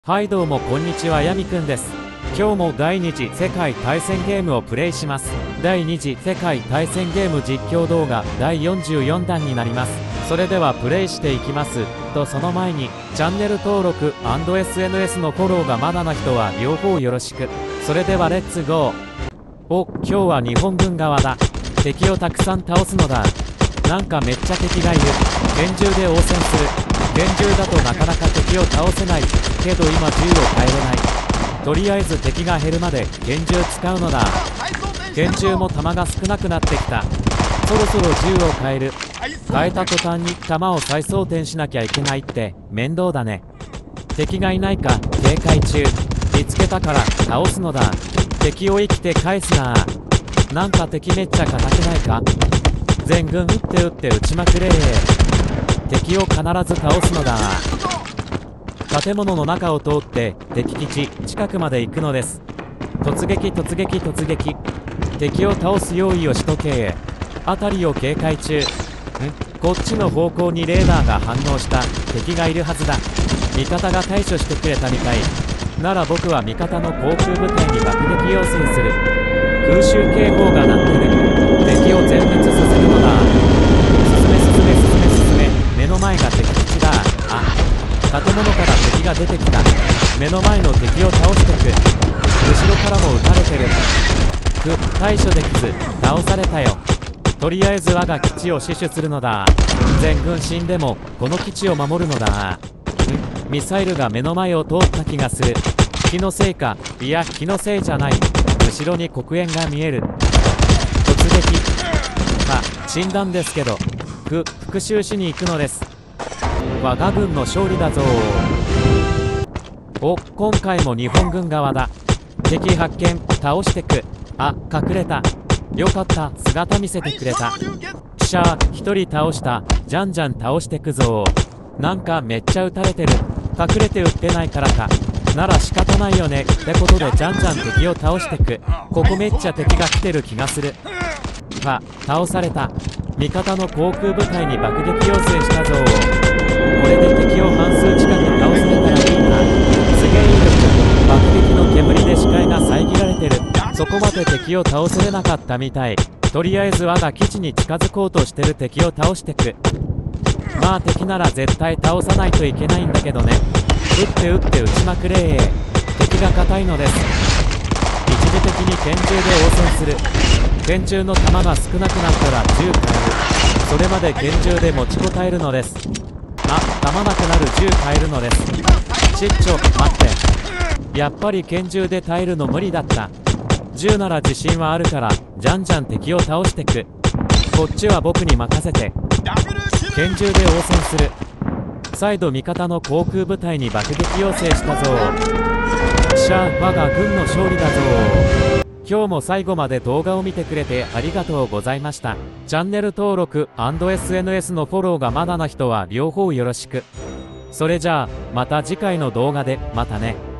はいどうもこんにちは、ヤミくんです。今日も第2次世界対戦ゲームをプレイします。第2次世界対戦ゲーム実況動画第44弾になります。それではプレイしていきますと、その前にチャンネル登録& SNS のフォローがまだの人は両方よろしく。それではレッツゴー。お、今日は日本軍側だ。敵をたくさん倒すのだ。なんかめっちゃ敵がいる。拳銃で応戦する。拳銃だとなかなか敵を倒せないけど、今銃を変えれない。とりあえず敵が減るまで拳銃使うのだ。拳銃も弾が少なくなってきた。そろそろ銃を変える。変えた途端に弾を再装填しなきゃいけないって面倒だね。敵がいないか警戒中。見つけたから倒すのだ。敵を生きて返すな。なんか敵めっちゃ硬くないか。全軍撃って撃ちまくれ。敵を必ず倒すのだ。建物の中を通って敵基地近くまで行くのです。突撃。敵を倒す用意をしとけ。辺りを警戒中。こっちの方向にレーダーが反応した。敵がいるはずだ。味方が対処してくれたみたいなら、僕は味方の航空部隊に爆撃要請する。空襲警報が鳴ってる。敵を全滅させるのだ。進め。目の前が敵基地だ。建物から敵が出てきた。目の前の敵を倒してく。後ろからも撃たれてる。対処できず倒されたよ。とりあえず我が基地を死守するのだ。全軍死んでもこの基地を守るのだ。ミサイルが目の前を通った気がする。気のせいか。いや、気のせいじゃない。後ろに黒煙が見える。突撃。死んだんですけど復讐しに行くのです。我が軍の勝利だぞ。お、今回も日本軍側だ。敵発見。倒してく。隠れた。よかった、姿見せてくれた。しゃー、一人倒した。じゃんじゃん倒してくぞ。なんかめっちゃ撃たれてる。隠れて撃ってないからか。なら仕方ないよねってことでじゃんじゃん敵を倒してく。ここめっちゃ敵が来てる気がする。倒された。味方の航空部隊に爆撃要請したぞ。これで敵を半数近く倒せたらいいな。すげえ威力。爆撃の煙で視界が遮られてる。そこまで敵を倒せれなかったみたい。とりあえず我が基地に近づこうとしてる敵を倒してく。敵なら絶対倒さないといけないんだけどね。撃って撃ちまくれ。敵が硬いのです。一時的に拳銃で応戦する。拳銃の弾が少なくなったら銃変える。それまで拳銃で持ちこたえるのです。弾なくなる銃変えるのです。待って。やっぱり拳銃で耐えるの無理だった。銃なら自信はあるからじゃんじゃん敵を倒してく。こっちは僕に任せて。拳銃で応戦する。再度味方の航空部隊に爆撃要請したぞ。我が軍の勝利だぞ。今日も最後まで動画を見てくれてありがとうございました。チャンネル登録& SNS のフォローがまだの人は両方よろしく。それじゃあまた次回の動画でまたね。